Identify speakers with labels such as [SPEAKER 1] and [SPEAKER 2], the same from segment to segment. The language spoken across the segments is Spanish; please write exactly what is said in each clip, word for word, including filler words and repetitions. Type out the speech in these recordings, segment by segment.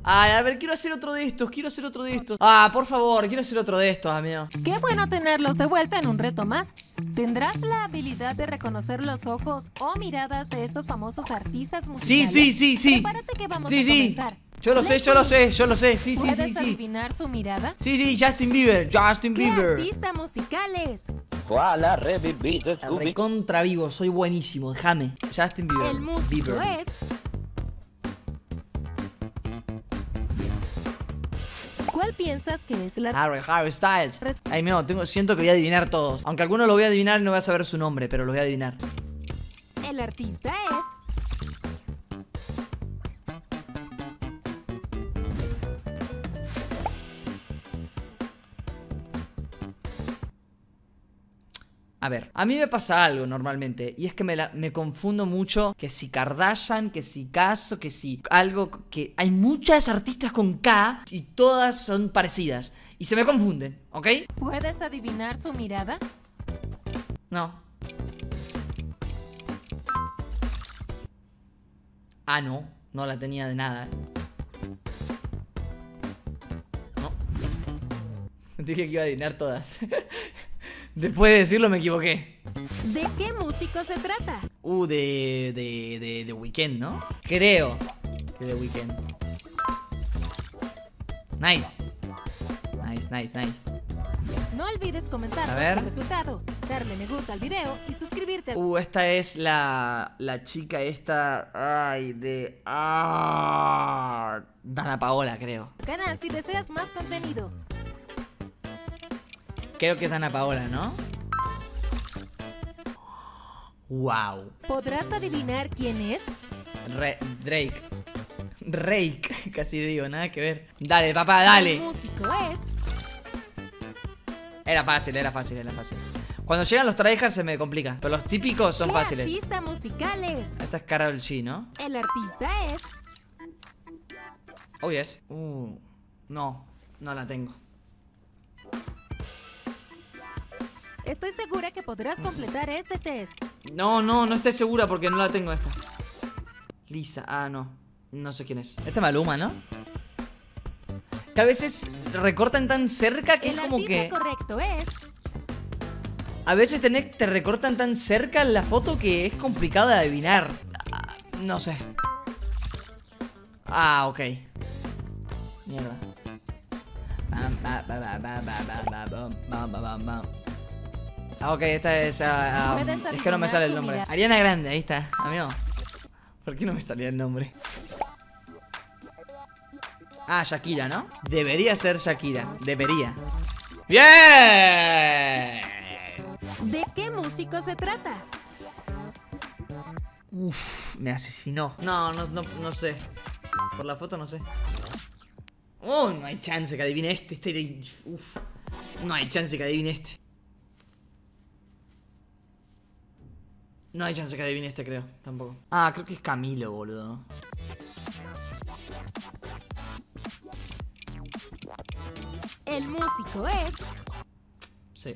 [SPEAKER 1] Ay, a ver, quiero hacer otro de estos, quiero hacer otro de estos. Ah, por favor, quiero hacer otro de estos, amigo.
[SPEAKER 2] Qué bueno tenerlos de vuelta en un reto más. ¿Tendrás la habilidad de reconocer los ojos o miradas de estos famosos artistas
[SPEAKER 1] Sí,
[SPEAKER 2] musicales?
[SPEAKER 1] sí, sí, sí.
[SPEAKER 2] Prepárate que vamos
[SPEAKER 1] Sí,
[SPEAKER 2] a
[SPEAKER 1] sí.
[SPEAKER 2] comenzar.
[SPEAKER 1] Yo lo sé, yo lo sé, yo lo sé. Sí, sí,
[SPEAKER 2] ¿Puedes
[SPEAKER 1] sí, sí.
[SPEAKER 2] adivinar su mirada?
[SPEAKER 1] Sí, sí, Justin Bieber, Justin
[SPEAKER 2] ¿Qué
[SPEAKER 1] Bieber.
[SPEAKER 2] artista musical es?
[SPEAKER 3] Voilà, revivís, Scooby.
[SPEAKER 1] Recontra vivo, soy buenísimo, déjame. Justin Bieber.
[SPEAKER 2] El músico
[SPEAKER 1] Bieber.
[SPEAKER 2] es... ¿Cuál piensas que es la...
[SPEAKER 1] Harry, Harry Styles.
[SPEAKER 2] Res-
[SPEAKER 1] Ay, mío, tengo, siento que voy a adivinar todos. Aunque algunos lo voy a adivinar y no voy a saber su nombre, pero lo voy a adivinar.
[SPEAKER 2] El artista es...
[SPEAKER 1] A ver, a mí me pasa algo normalmente. Y es que me, la, me confundo mucho. Que si Kardashian, que si Caso, que si algo. Que hay muchas artistas con K y todas son parecidas. Y se me confunden, ¿ok?
[SPEAKER 2] ¿Puedes adivinar su mirada?
[SPEAKER 1] No. Ah, no. No la tenía de nada. No. Dije que iba a adivinar todas. Después de decirlo me equivoqué.
[SPEAKER 2] ¿De qué músico se trata?
[SPEAKER 1] Uh, de, de, de, de Weeknd, ¿no? Creo que de Weeknd. Nice. Nice, nice, nice.
[SPEAKER 2] No olvides comentar
[SPEAKER 1] A ver.
[SPEAKER 2] el resultado, darle me gusta al video y suscribirte.
[SPEAKER 1] Uh, esta es la, la chica esta. Ay, de... Ah, Dana Paola, creo.
[SPEAKER 2] al canal si deseas más contenido.
[SPEAKER 1] Creo que es Dana Paola, ¿no? Wow.
[SPEAKER 2] ¿Podrás adivinar quién es?
[SPEAKER 1] Re- Drake. Drake, casi digo, nada que ver. Dale, papá, dale.
[SPEAKER 2] El músico es...
[SPEAKER 1] Era fácil, era fácil, era fácil. Cuando llegan los tryhards se me complica. Pero los típicos son
[SPEAKER 2] ¿Qué
[SPEAKER 1] fáciles.
[SPEAKER 2] artista musical es?
[SPEAKER 1] Esta es Karol G, ¿no?
[SPEAKER 2] El artista es...
[SPEAKER 1] Oh, yes. Uh, no, no la tengo.
[SPEAKER 2] Estoy segura que podrás completar este test.
[SPEAKER 1] No, no, no estoy segura porque no la tengo esta. Lisa, ah, no. No sé quién es. Esta es Maluma, ¿no? Que a veces recortan tan cerca que
[SPEAKER 2] El
[SPEAKER 1] es como
[SPEAKER 2] artista
[SPEAKER 1] que...
[SPEAKER 2] correcto es...
[SPEAKER 1] A veces tenés- te recortan tan cerca en la foto que es complicado de adivinar. Ah, no sé. Ah, ok. Mierda. Ah, ok, esta es... ah, ah,
[SPEAKER 2] Puedes
[SPEAKER 1] es que no me sale el
[SPEAKER 2] adivinar su
[SPEAKER 1] nombre.
[SPEAKER 2] mirada.
[SPEAKER 1] Ariana Grande, ahí está, amigo. ¿Por qué no me salía el nombre? Ah, Shakira, ¿no? Debería ser Shakira. Debería. ¡Bien!
[SPEAKER 2] ¿De qué músico se trata?
[SPEAKER 1] Uf, me asesinó. No, no, no, no sé. Por la foto no sé. Oh, no hay chance que adivine este. Este era- uf. No hay chance que adivine este. No hay chance que adivine este, creo. Tampoco. Ah, creo que es Camilo, boludo.
[SPEAKER 2] El músico es...
[SPEAKER 1] Sí.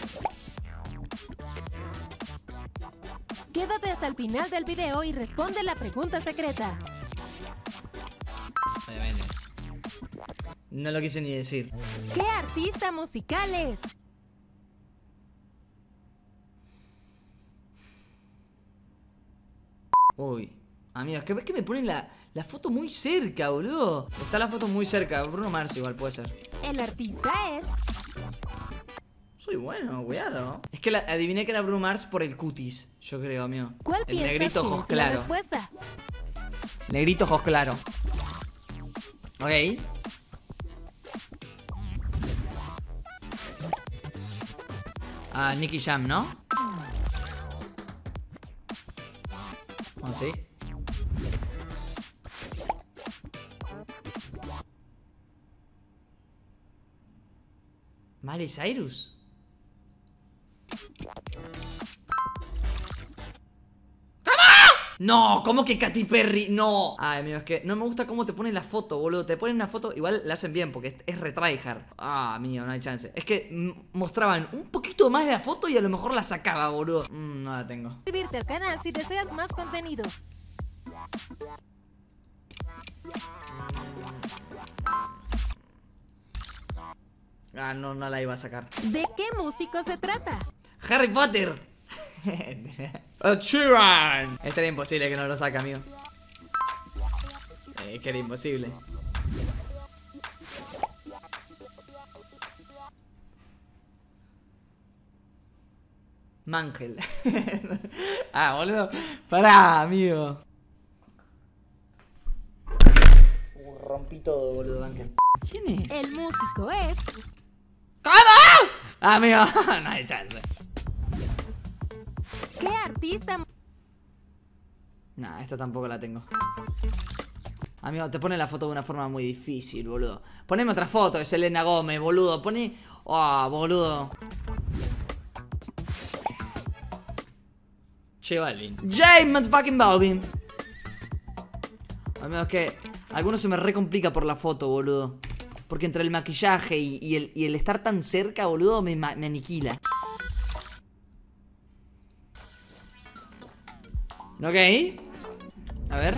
[SPEAKER 2] Quédate hasta el final del video y responde la pregunta secreta.
[SPEAKER 1] Obviamente. No lo quise ni decir.
[SPEAKER 2] ¿Qué artista musical es?
[SPEAKER 1] Uy. Amigos, que ves que me ponen la, la foto muy cerca, boludo. Está la foto muy cerca. Bruno Mars igual puede ser.
[SPEAKER 2] El artista es...
[SPEAKER 1] Soy bueno, cuidado. Es que la, adiviné que era Bruno Mars por el cutis, yo creo, amigo.
[SPEAKER 2] ¿Cuál
[SPEAKER 1] El
[SPEAKER 2] piensas
[SPEAKER 1] negrito
[SPEAKER 2] que
[SPEAKER 1] ojos
[SPEAKER 2] es la
[SPEAKER 1] claro.
[SPEAKER 2] respuesta?
[SPEAKER 1] Negrito ojos claro. Ok. Ah, Nicky Jam, ¿no? Oh, sí. Miley Cyrus. No, ¿cómo que Katy Perry? No. Ay, amigo, es que no me gusta cómo te ponen la foto, boludo. Te ponen una foto, igual la hacen bien porque es, es retryhard. Ah, mío, no hay chance. Es que mm, mostraban un poquito más de la foto y a lo mejor la sacaba, boludo. Mm, no la tengo.
[SPEAKER 2] Suscribirte al canal si deseas más contenido.
[SPEAKER 1] Ah, no, no la iba a sacar.
[SPEAKER 2] ¿De qué músico se trata?
[SPEAKER 1] Harry Potter. Ed Sheeran. Este era imposible que no lo saque, amigo. Es que era imposible. Mangel. Ah, boludo. Pará, amigo. Uh, rompí todo, boludo, Mangel. ¿Quién es?
[SPEAKER 2] El músico es...
[SPEAKER 1] ¿Cómo? Amigo, no hay chance.
[SPEAKER 2] ¿Qué artista?
[SPEAKER 1] Nah, esta tampoco la tengo. Amigo, te pone la foto de una forma muy difícil, boludo. Poneme otra foto de Selena Gómez, boludo. Poné... Oh, boludo. J Balvin. J motherfucking Balvin. Al menos que algunos se me re complica por la foto, boludo. Porque entre el maquillaje y, y, el, y el estar tan cerca, boludo, me, me aniquila. Ok. A ver.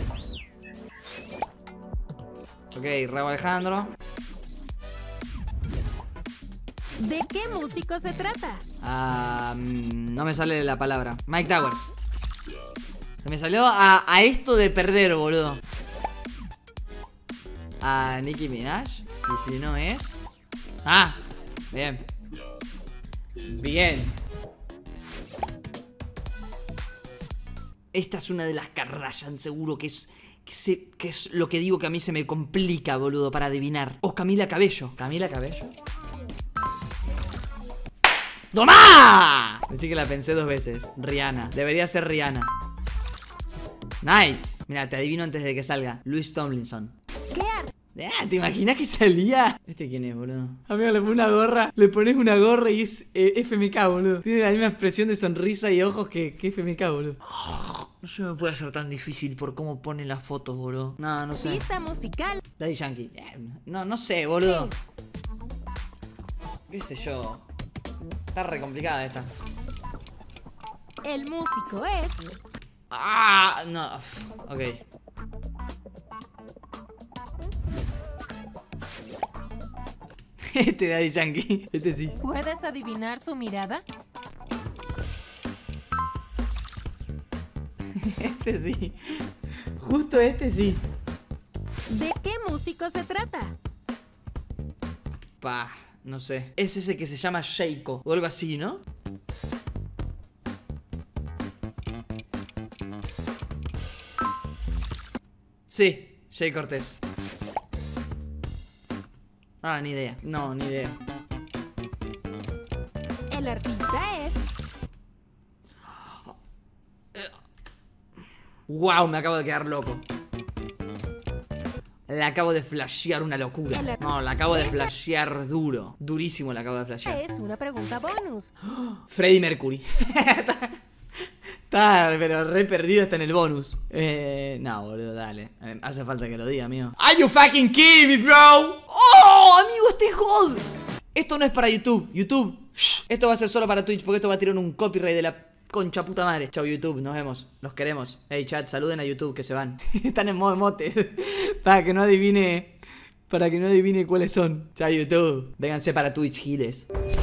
[SPEAKER 1] Ok, Raúl Alejandro.
[SPEAKER 2] ¿De qué músico se trata?
[SPEAKER 1] Ah, no me sale la palabra. Mike Towers. Se me salió a, a esto de perder, boludo. A Nicki Minaj. Y si no es... Ah, bien. Bien. Esta es una de las Kardashian, seguro que es... Que, se, que es lo que digo que a mí se me complica, boludo, para adivinar. O Camila Cabello. ¿Camila Cabello? ¡Toma! Decí que la pensé dos veces. Rihanna. Debería ser Rihanna. Nice. Mira, te adivino antes de que salga. Louis Tomlinson.
[SPEAKER 2] ¿Qué arte?
[SPEAKER 1] Ah, ¿te imaginas que salía? ¿Este quién es, boludo? Amigo, le pones una gorra. Le pones una gorra y es eh, F M K, boludo. Tiene la misma expresión de sonrisa y ojos que, que F M K, boludo. No se me puede hacer tan difícil por cómo pone las fotos, boludo. No, no sé.
[SPEAKER 2] Pista musical.
[SPEAKER 1] Daddy Yankee. No, no sé, boludo. ¿Qué sé yo? Está re complicada esta.
[SPEAKER 2] El músico es...
[SPEAKER 1] Ah, no. Ok. Este Daddy Yankee. Este sí.
[SPEAKER 2] ¿Puedes adivinar su mirada?
[SPEAKER 1] Este sí. Justo este sí.
[SPEAKER 2] ¿De qué músico se trata?
[SPEAKER 1] Pa, no sé. Es ese que se llama Sheiko o algo así, ¿no? Sí, Jay Cortés. Ah, ni idea. No, ni idea.
[SPEAKER 2] El artista es...
[SPEAKER 1] Wow, me acabo de quedar loco. Le acabo de flashear una locura.
[SPEAKER 2] El-
[SPEAKER 1] No, la acabo de flashear duro. Durísimo la acabo de flashear.
[SPEAKER 2] Es una pregunta bonus.
[SPEAKER 1] Freddie Mercury. Está, pero re perdido está en el bonus. Eh, no, boludo, dale. Eh, hace falta que lo diga, amigo. Are you fucking kidding me, bro? Oh, amigo, este God. Esto no es para YouTube. YouTube. Shh. Esto va a ser solo para Twitch porque esto va a tirar un copyright de la concha puta madre. Chau, YouTube, nos vemos. Los queremos. Hey, chat, saluden a YouTube que se van. Están en modo emote. Para que no adivine. Para que no adivine cuáles son. Chau, YouTube. Vénganse para Twitch, giles.